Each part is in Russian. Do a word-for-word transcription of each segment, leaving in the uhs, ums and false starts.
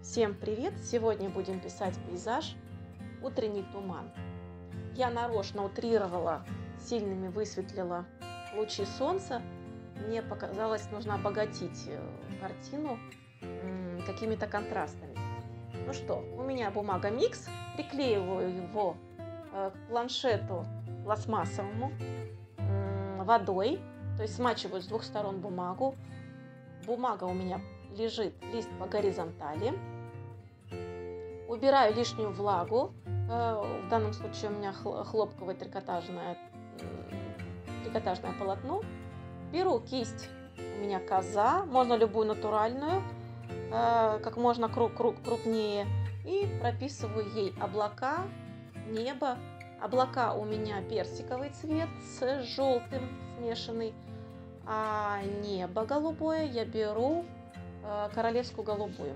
Всем привет! Сегодня будем писать пейзаж «Утренний туман». Я нарочно утрировала, сильными высветлила лучи солнца. Мне показалось, нужно обогатить картину какими-то контрастами. Ну что, у меня бумага микс, приклеиваю его к планшету пластмассовому водой, то есть смачиваю с двух сторон бумагу. Бумага у меня лежит лист по горизонтали. Убираю лишнюю влагу. В данном случае у меня хлопковое трикотажное, трикотажное полотно. Беру кисть, у меня коза, можно любую натуральную, как можно круг, круг, крупнее. И прописываю ей облака, небо. Облака у меня персиковый цвет с желтым смешанный, а небо голубое я беру королевскую голубую.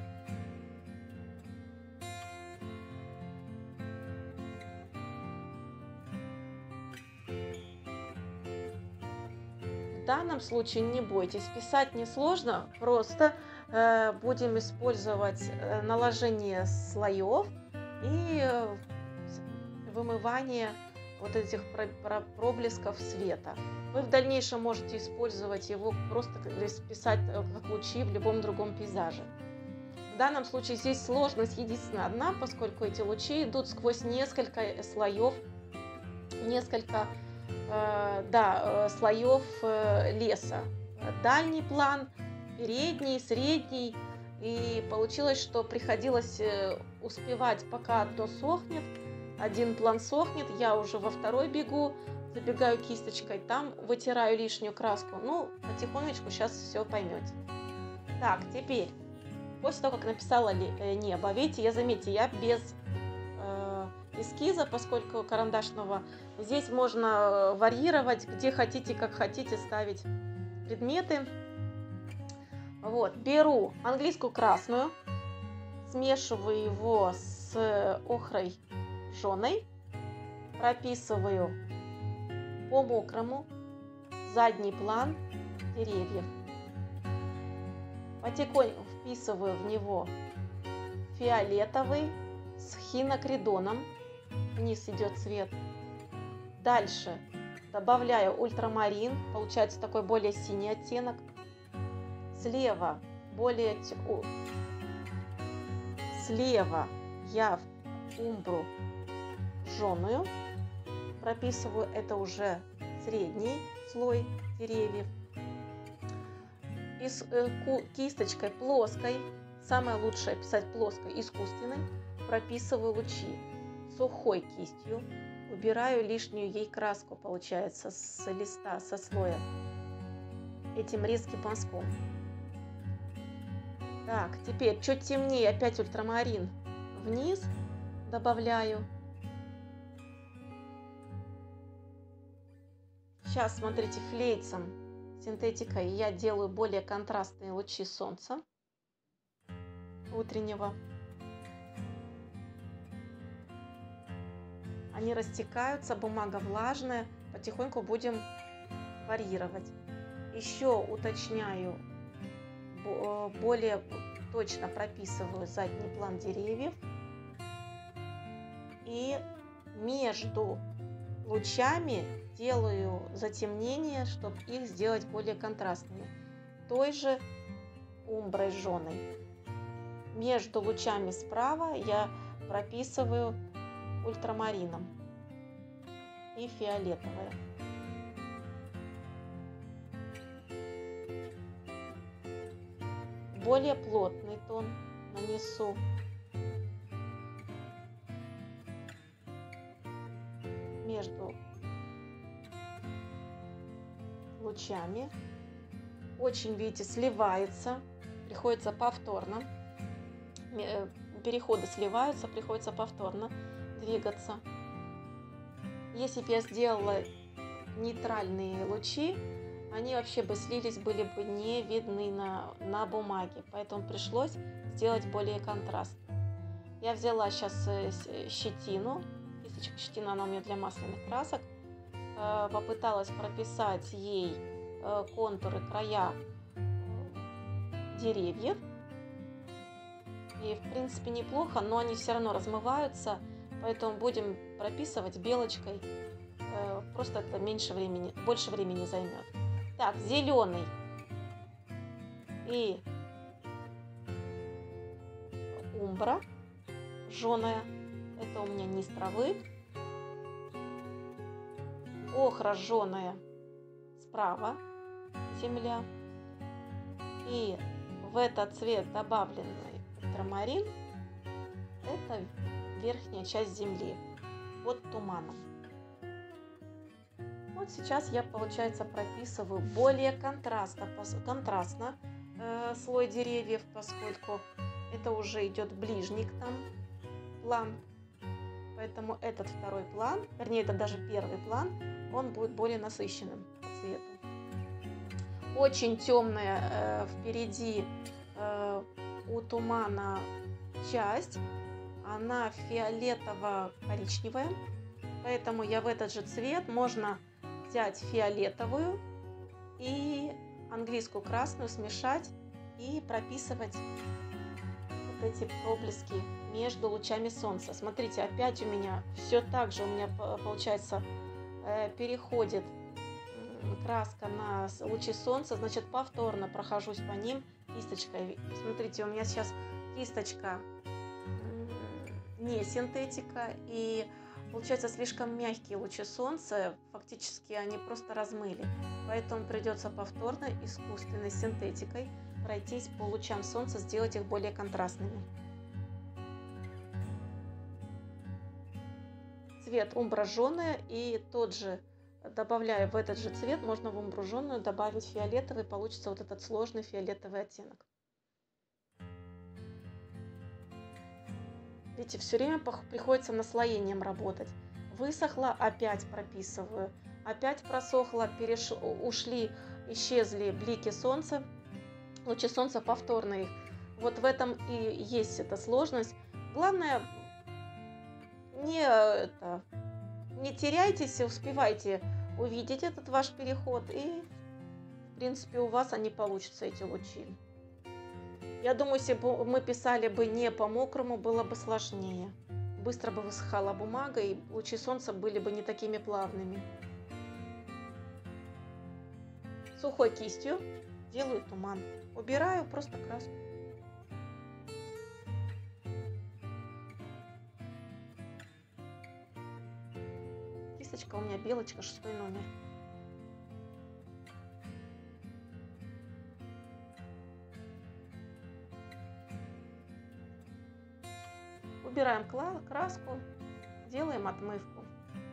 В данном случае не бойтесь, писать несложно, просто э, будем использовать наложение слоев и э, вымывание вот этих проблесков света. Вы в дальнейшем можете использовать его, просто писать как лучи в любом другом пейзаже. В данном случае здесь сложность единственная одна, поскольку эти лучи идут сквозь несколько слоев, несколько э, да, слоев э, леса. Дальний план, передний, средний. И получилось, что приходилось успевать, пока одно сохнет. Один план сохнет, я уже во второй бегу, забегаю кисточкой, там вытираю лишнюю краску. Ну, потихонечку сейчас все поймете. Так, теперь, после того, как написала небо, видите, я, заметьте, я без э, эскиза, поскольку карандашного, здесь можно варьировать, где хотите, как хотите ставить предметы. Вот, беру английскую красную, смешиваю его с охрой жженой, прописываю по мокрому задний план деревьев. Потихоньку вписываю в него фиолетовый с хинокридоном, вниз идет цвет. Дальше добавляю ультрамарин, получается такой более синий оттенок. Слева более слева я умбру жженую прописываю, это уже средний слой деревьев. И с э, кисточкой плоской, самое лучшее писать плоской, искусственной, прописываю лучи. Сухой кистью убираю лишнюю ей краску, получается, с листа, со слоя, этим резким мазком. Так, теперь чуть темнее, опять ультрамарин вниз добавляю. Сейчас, смотрите, флейцем, синтетикой я делаю более контрастные лучи солнца утреннего. Они растекаются, бумага влажная, потихоньку будем варьировать. Еще уточняю, более точно прописываю задний план деревьев. И между лучами делаю затемнение, чтобы их сделать более контрастными. Той же умброй жженой. Между лучами справа я прописываю ультрамарином и фиолетовое. Более плотный тон нанесу. Между лучами. Очень, видите, сливается, приходится повторно, переходы сливаются, приходится повторно двигаться. Если бы я сделала нейтральные лучи, они вообще бы слились, были бы не видны на, на бумаге, поэтому пришлось сделать более контраст. Я взяла сейчас щетину, кисточка щетина, она у меня для масляных красок, попыталась прописать ей контуры, края деревьев. И в принципе неплохо, но они все равно размываются, поэтому будем прописывать белочкой. Э, Просто это меньше времени, больше времени займет. Так, зеленый и умбра жженая. Это у меня низ травы. Охра жженая справа, земля. И в этот цвет добавленный ультрамарин — это верхняя часть земли под туманом. Вот сейчас я, получается, прописываю более контрастно, контрастно э, слой деревьев, поскольку это уже идет ближний к нам план. Поэтому этот второй план, вернее, это даже первый план, он будет более насыщенным по цвету. Очень темная э, впереди э, у тумана часть, она фиолетово-коричневая, поэтому я в этот же цвет можно взять фиолетовую и английскую красную, смешать и прописывать вот эти проблески между лучами солнца. Смотрите, опять у меня все так же, у меня получается переходит краска на лучи солнца, значит, повторно прохожусь по ним кисточкой. Смотрите, у меня сейчас кисточка не синтетика, и получается слишком мягкие лучи солнца, фактически они просто размыли. Поэтому придется повторно искусственной синтетикой пройтись по лучам солнца, сделать их более контрастными. Цвет умбра жженая, и тот же, добавляя в этот же цвет, можно в умбру жженую добавить фиолетовый, получится вот этот сложный фиолетовый оттенок. Видите, все время приходится наслоением работать. Высохло, опять прописываю, опять просохло, переш... ушли, исчезли блики солнца, лучи солнца, повторно их. Вот в этом и есть эта сложность. Главное, не, это, не теряйтесь, успевайте увидеть этот ваш переход, и в принципе у вас они получатся, эти лучи. Я думаю, если бы мы писали бы не по мокрому, было бы сложнее. Быстро бы высыхала бумага, и лучи солнца были бы не такими плавными. Сухой кистью делаю туман. Убираю просто краску. Кисточка у меня белочка, шестой номер. Убираем краску, делаем отмывку.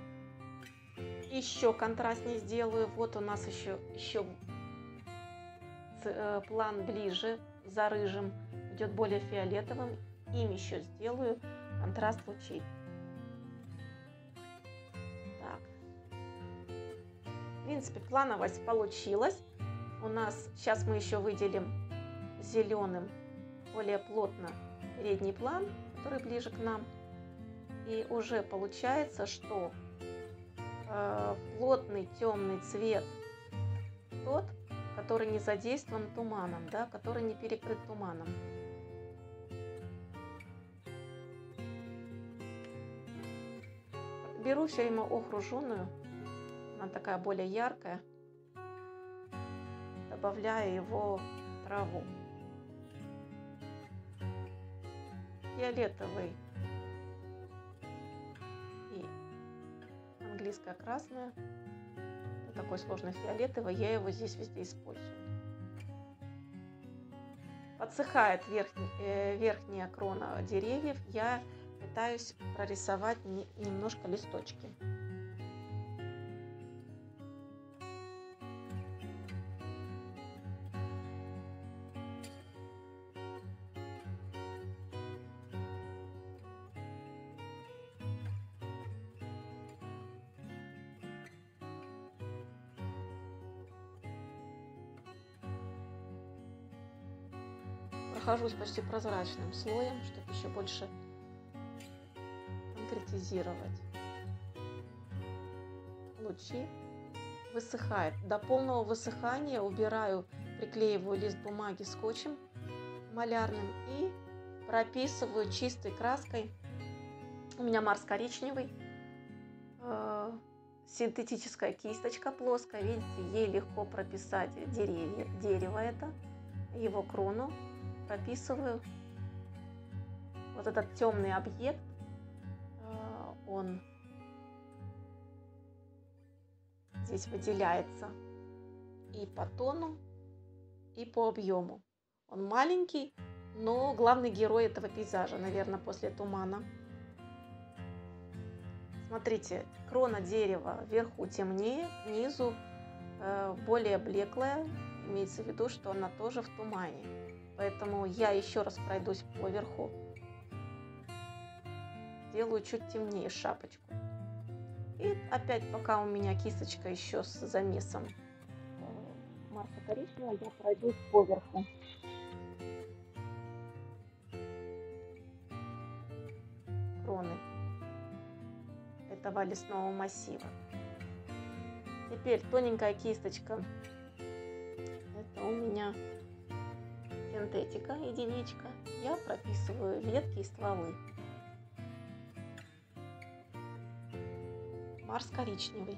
Еще контрастнее сделаю. Вот у нас еще, еще план ближе, за рыжим, идет более фиолетовым. Им еще сделаю контраст лучей. Так. В принципе, плановость получилась. У нас сейчас мы еще выделим зеленым более плотно передний план, который ближе к нам. И уже получается, что э, плотный темный цвет тот, который не задействован туманом, да, который не перекрыт туманом. Беру все время охру жженую, она такая более яркая, добавляю его в траву. Фиолетовый и английская красная. Такой сложный фиолетовый, я его здесь везде использую. Подсыхает верхний, э, верхняя крона деревьев, я пытаюсь прорисовать не, немножко листочки. Прохожусь почти прозрачным слоем, чтобы еще больше конкретизировать. Лучи. Высыхает. До полного высыхания убираю, приклеиваю лист бумаги скотчем малярным и прописываю чистой краской. У меня Марс коричневый. Э, синтетическая кисточка плоская. Видите, ей легко прописать деревья, дерево это, его крону. Прописываю. Вот этот темный объект, э, он здесь выделяется и по тону, и по объему. Он маленький, но главный герой этого пейзажа, наверное, после тумана. Смотрите, крона дерева вверху темнее, внизу э, более блеклая. Имеется в виду, что она тоже в тумане. Поэтому я еще раз пройдусь по верху. Делаю чуть темнее шапочку. И опять, пока у меня кисточка еще с замесом Марса коричневого, я пройдусь по верху. Кроны этого лесного массива. Теперь тоненькая кисточка. Это у меня синтетика, единичка. Я прописываю ветки и стволы. Марс коричневый.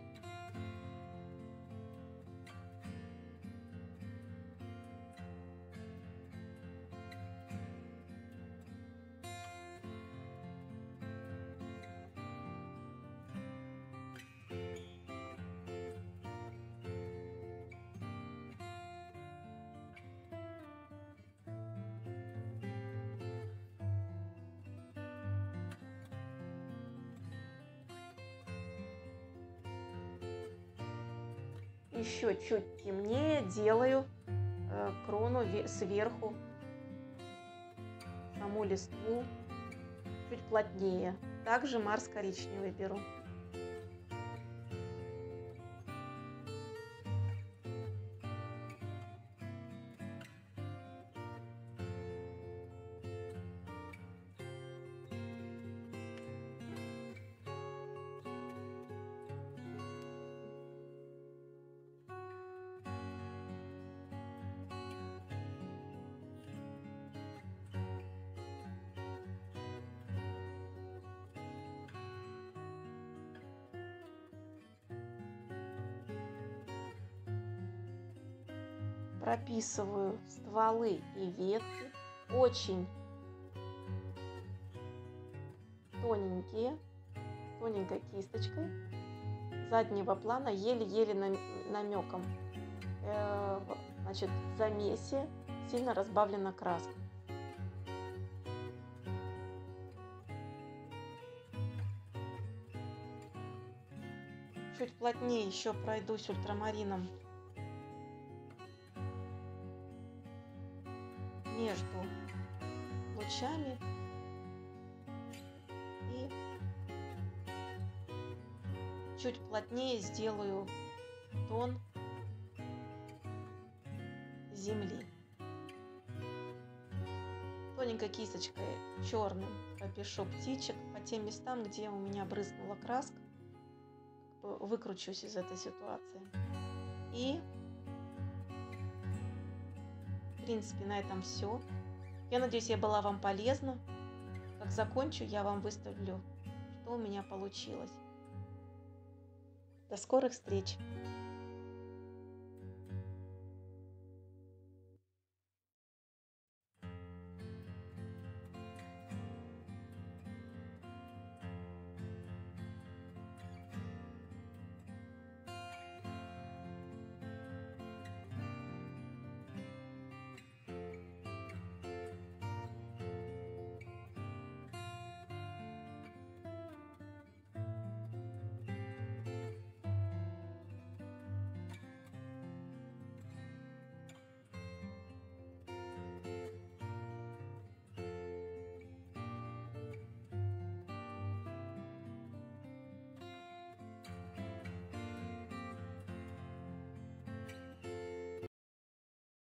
Еще чуть темнее делаю э, крону сверху, саму листву чуть плотнее. Также Марс коричневый беру. Прописываю стволы и ветки, очень тоненькие, тоненькой кисточкой, заднего плана, еле-еле намеком. Э, значит, в замесе сильно разбавлена краска. Чуть плотнее еще пройдусь ультрамарином между лучами и чуть плотнее сделаю тон земли. Тоненькой кисточкой черным пропишу птичек по тем местам, где у меня брызнула краска. Выкручусь из этой ситуации. И в принципе, на этом все. Я надеюсь, я была вам полезна. Как закончу, я вам выставлю, что у меня получилось. До скорых встреч!